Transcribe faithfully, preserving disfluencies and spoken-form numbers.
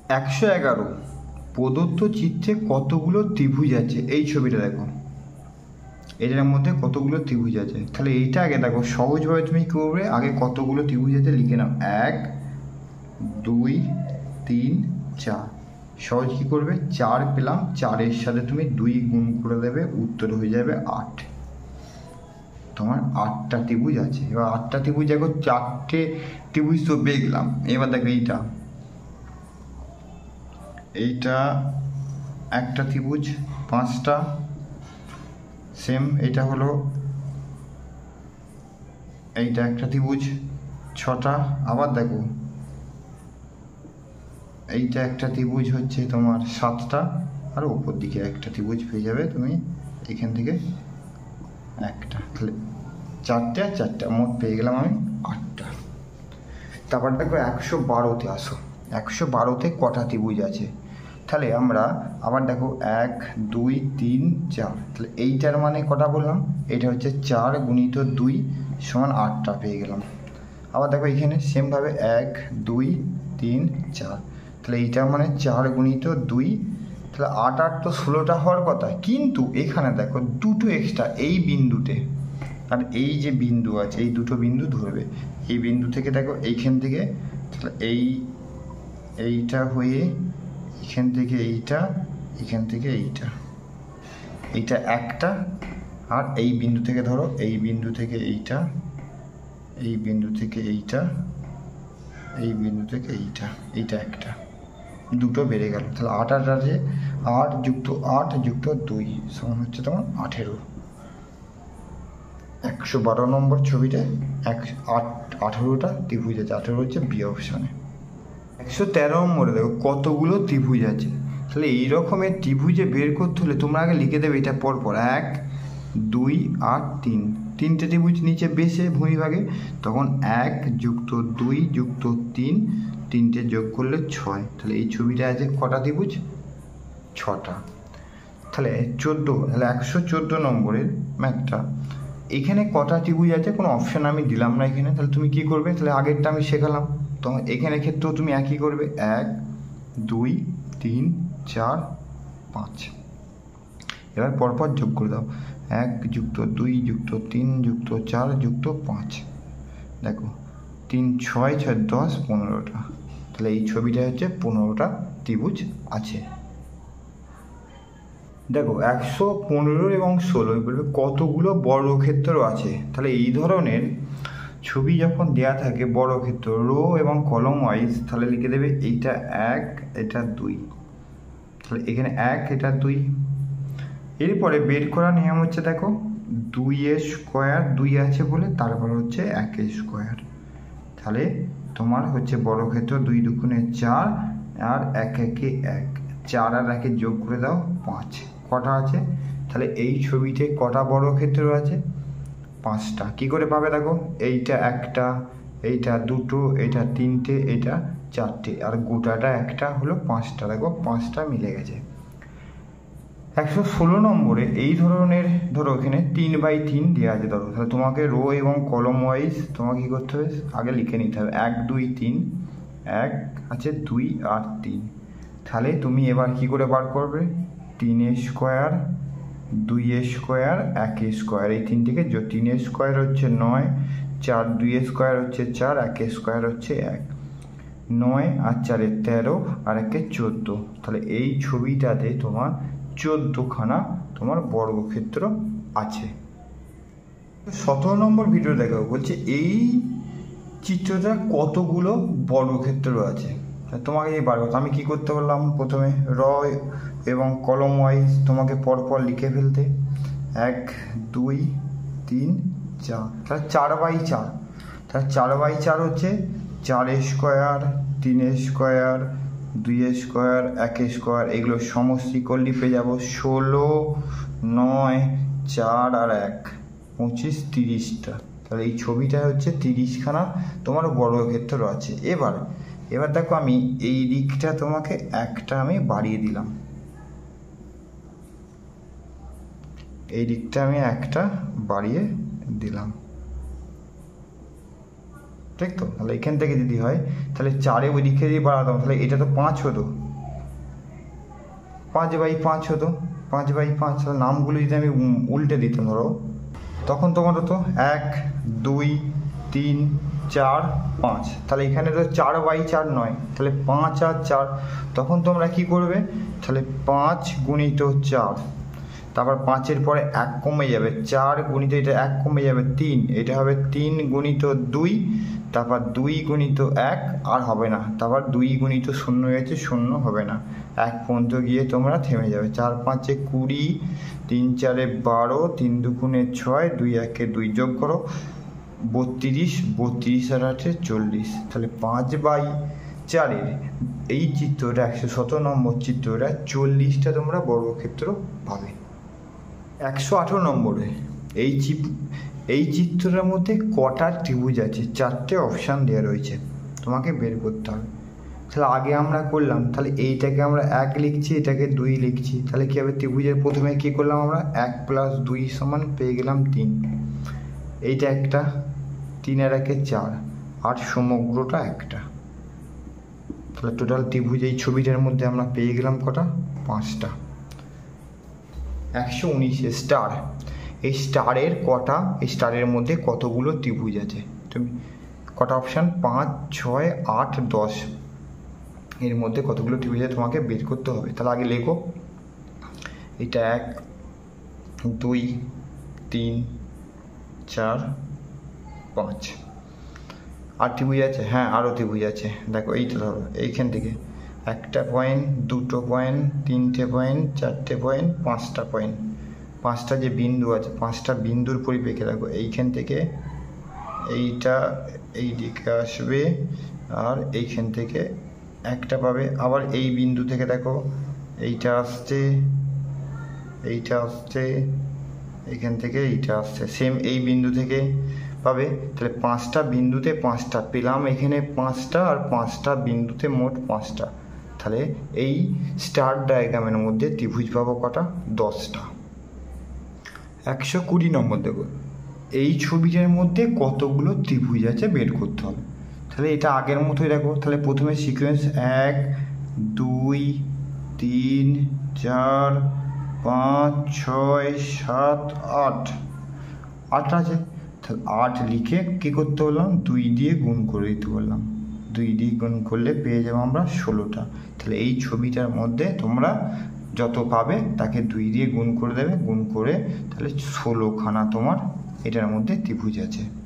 একশো এগারো প্রদত্ত চিত্রে কতগুলো ত্রিভুজ আছে? এই ছবিটা দেখো, এটার মধ্যে কতগুলো ত্রিভুজ আছে। তাহলে এইটা আগে দেখো, সহজভাবে তুমি কী করবে, আগে কতগুলো ত্রিভুজ আছে লিখে নাও। এক, দুই, তিন, চার। সহজ কী করবে, চার পেলাম, চারের সাথে তুমি দুই গুণ করে দেবে, উত্তর হয়ে যাবে আট। তোমার আটটা ত্রিভুজ আছে। এবার আটটা ত্রিভুজ দেখো, চারটে ত্রিভুজ তো দেখলাম। এবার দেখো এইটা, এইটা একটা ত্রিভুজ, পাঁচটা। সেম এইটা হলো, এইটা একটা ত্রিভুজ, ছটা। আবার দেখো এইটা একটা ত্রিভুজ হচ্ছে তোমার সাতটা, আর উপর দিকে একটা ত্রিভুজ পেয়ে যাবে তুমি এখান থেকে একটা। তাহলে চারটে আর চারটে, মোট পেয়ে গেলাম আমি আটটা। তারপর দেখো একশো বারোতে আসো, একশো বারোতে কটা ত্রিভুজ আছে? তাহলে আমরা আবার দেখো এক, দুই, তিন, চার। তাহলে এইটার মানে কটা বললাম, এটা হচ্ছে চার গুণিত দুই সমান আটটা পেয়ে গেলাম। আবার দেখো এখানে সেমভাবে এক, দুই, তিন, চার। তাহলে এইটা মানে চার গুণিত দুই, তাহলে আট আট তো ষোলোটা হওয়ার কথা, কিন্তু এখানে দেখো দুটো এক্সট্রা এই বিন্দুতে। আর এই যে বিন্দু আছে, এই দুটো বিন্দু ধরবে, এই বিন্দু থেকে দেখো এইখান থেকে, তাহলে এই এইটা হয়ে এখান থেকে এইটা, এখান থেকে এইটা, এইটা একটা। আর এই বিন্দু থেকে ধরো, এই বিন্দু থেকে এইটা, এই বিন্দু থেকে এইটা, এই বিন্দু থেকে এইটা, এইটা একটা, দুটো বেড়ে গেল। তাহলে আট আট আছে, আট যুক্ত আট যুক্ত দুই সমান হচ্ছে তোমার আঠেরো। একশো বারো নম্বর ছবিতে এক আট আঠেরোটা ত্রিভুজ আছে, আঠেরো হচ্ছে বি অপশানে। একশো তেরো নম্বরে দেখো কতগুলো ত্রিভুজ আছে। তাহলে এই রকমের ত্রিভুজে বের করতে হলে তোমরা আগে লিখে দেবে এটা পরপর, এক, দুই, আট, তিন। তিনটে ত্রিভুজ নিচে বেশে ভূমিভাগে, তখন এক যুক্ত দুই যুক্ত তিন, তিনটে যোগ করলে ছয়। তাহলে এই ছবিটা আছে কটা ত্রিভুজ? ছটা। তাহলে চোদ্দো, তাহলে একশো চোদ্দো নম্বরের ম্যাথটা, এখানে কটা ত্রিভুজ আছে কোনো অপশান আমি দিলাম না এখানে। তাহলে তুমি কী করবে, তাহলে আগেরটা আমি শেখালাম, তখন এখানে ক্ষেত্রেও তুমি একই করবে, এক, দুই, তিন, চার, পাঁচ। এবার পরপর যোগ করে দাও, এক যুক্ত দুই যুক্ত তিন যুক্ত চার যুক্ত পাঁচ। দেখো তিন ছয় ছয় দশ, পনেরোটা। তাহলে এই ছবিটা হচ্ছে পনেরোটা ত্রিভুজ আছে। দেখো একশো পনেরো এবং ষোলো বলবে কতগুলো বর্গক্ষেত্র আছে। তাহলে এই ধরনের ছবি যখন দেয়া থাকে বর্গক্ষেত্র রো এবং কলম ওয়াইজ, তাহলে লিখে দেবে এইটা এক, এটা দুই। তাহলে এখানে এক, এটা দুই। এরপরে বের করার নিয়ম হচ্ছে দেখো, দুই এর স্কোয়ার, দুই আছে বলে তারপর হচ্ছে এক এর স্কোয়ার। তাহলে তোমার হচ্ছে বর্গক্ষেত্র দুই দুগুণে চার, আর এক একে এক, চার আর একে যোগ করে দাও পাঁচ। কটা আছে? তাহলে এই ছবিতে কটা বর্গক্ষেত্র আছে? পাঁচটা। কি করে পাবে দেখো, এইটা একটা, এইটা দুটো, এইটা তিনটে, এইটা চারটে, আর গোটাটা একটা হলো পাঁচটা। দেখো পাঁচটা মিলে গেছে। একশো ষোলো নম্বরে এই ধরনের ধরো এখানে তিন বাই তিন দেওয়া আছে ধরো, তাহলে তোমাকে রো এবং কলম ওয়াইজ তোমাকে কী করতে হবে, আগে লিখে নিতে হবে এক দুই তিন, এক আছে দুই আর তিন। তাহলে তুমি এবার কি করে বার করবে, তিনের স্কোয়ার, দুইয়ের স্কোয়ার, একের স্কোয়ার, এই তিনটিকে তিনের স্কোয়ার হচ্ছে নয়, চার দুইয়ের স্কোয়ার হচ্ছে চার, একের স্কোয়ার হচ্ছে এক, নয় আর চারের তেরো, আর একে চোদ্দো। তাহলে এই ছবিটাতে তোমার চোদ্দোখানা তোমার বর্গক্ষেত্র আছে। সতেরো নম্বর ভিডিও দেখাবো, বলছে এই চিত্রটা কতগুলো বর্গক্ষেত্র আছে। তোমাকে এই বার করতে আমি কী করতে বললাম, প্রথমে র এবং কলম ওয়াইজ তোমাকে পরপর লিখে ফেলতে, এক দুই তিন চার। তাহলে চার বাই চার, তাহলে চার বাই চার হচ্ছে চারের স্কোয়ার, তিনের স্কোয়ার, দুইয়ের স্কোয়ার, একের স্কোয়ার, এগুলো সমষ্টি করলে পেয়ে যাবো ষোলো, নয়, চার আর এক, পঁচিশ, তিরিশটা। তাহলে এই ছবিটা হচ্ছে তিরিশখানা তোমার বর্গক্ষেত্র আছে। এবার এবার দেখো আমি এই দিকটা তোমাকে একটা আমি বাড়িয়ে দিলাম, এই দিকটা আমি একটা বাড়িয়ে দিলাম। ঠিক তো? তাহলে এখান থেকে যদি হয় তাহলে চারে ওই দিকে যদি বাড়াতাম তাহলে এটা তো পাঁচ হতো, পাঁচ বাই পাঁচ হতো, পাঁচ বাই পাঁচ। তাহলে নামগুলো যদি আমি উল্টে দিতাম ধরো, তখন তোমার হতো এক দুই তিন চার পাঁচ। তাহলে এখানে তো চার বাই চার নয়, তাহলে পাঁচ আর চার। তখন তোমরা কি করবে, তাহলে পাঁচ গুণিত চার, তারপর পাঁচের পরে এক কমে যাবে, চার গুণিত এটা এক কমে যাবে তিন, এটা হবে তিন গুণিত দুই, তারপর দুই গুণিত এক আর হবে না, তারপর দুই গুণিত শূন্য হয়েছে, শূন্য হবে না, এক পর্যন্ত গিয়ে তোমরা থেমে যাবে। চার পাঁচে কুড়ি, তিন চারে বারো, তিন দুগুণে ছয়, দুই একে দুই, যোগ করো বত্রিশ, বত্রিশ আর আটে চল্লিশ। তাহলে পাঁচ বাই চারের এই চিত্রটা একশো সতেরো নম্বর চিত্রটা চল্লিশটা তোমরা বর্গক্ষেত্র পাবে। একশো আঠেরো নম্বরে এই চিপ এই চিত্রটার মধ্যে কটা ত্রিভুজ আছে, চারটে অপশান দেওয়া রয়েছে, তোমাকে বের করতে হবে। তাহলে আগে আমরা করলাম, তাহলে এইটাকে আমরা এক লিখছি, এটাকে দুই লিখছি, তাহলে কী হবে, ত্রিভুজের প্রথমে কী করলাম আমরা, এক প্লাস দুই সমান পেয়ে গেলাম তিন, এইটা একটা, তিন আর একে চার, আর সমগ্রটা একটা। তাহলে টোটাল ত্রিভুজ এই ছবিটার মধ্যে আমরা পেয়ে গেলাম কটা, পাঁচটা। একশো উনিশে স্টার, এই স্টারের কটা, এই স্টারের মধ্যে কতগুলো ত্রিভুজ আছে, তুমি কটা অপশান, পাঁচ ছয় আট দশ, এর মধ্যে কতগুলো ত্রিভুজ আছে তোমাকে বের করতে হবে। তাহলে আগে লেখো, এটা এক দুই তিন চার পাঁচ, আর ত্রিভুজ আছে, হ্যাঁ আরও ত্রিভুজ আছে, দেখো এইটা ধরো, এইখান থেকে একটা পয়েন্ট, দুটো পয়েন্ট, তিনটে পয়েন্ট, চারটে পয়েন্ট, পাঁচটা পয়েন্ট, পাঁচটা যে বিন্দু আছে, পাঁচটা বিন্দুর পরিপ্রেক্ষিতে দেখো, এইখান থেকে এইটা এই দিকে আসবে, আর এইখান থেকে একটা পাবে, আবার এই বিন্দু থেকে দেখো এইটা আসছে, এইটা আসছে, এইখান থেকে এইটা আসছে, সেম এই বিন্দু থেকে পাবে। তাহলে পাঁচটা বিন্দুতে পাঁচটা পেলাম, এখানে পাঁচটা, আর পাঁচটা বিন্দুতে মোট পাঁচটা। তাহলে এই স্টার ডায়াগ্রামের মধ্যে ত্রিভুজ পাবো কটা, দশটা। একশো কুড়ি নম্বর দেখো, এই ছবিটার মধ্যে কতগুলো ত্রিভুজ আছে বের করতে হবে। তাহলে এটা আগের মতোই দেখো, তাহলে প্রথমে সিকোয়েন্স এক দুই তিন চার পাঁচ ছয় সাত আট, আটটা আছে। তাহলে আট লিখে কী করতে বললাম, দুই দিয়ে গুণ করে দিতে বললাম, দুই দিয়ে গুণ করলে পেয়ে যাবো আমরা ষোলোটা। তাহলে এই ছবিটার মধ্যে তোমরা যত পাবে তাকে দুই দিয়ে গুণ করে দেবে, গুণ করে তাহলে ষোলোখানা তোমার এটার মধ্যে ত্রিভুজ আছে।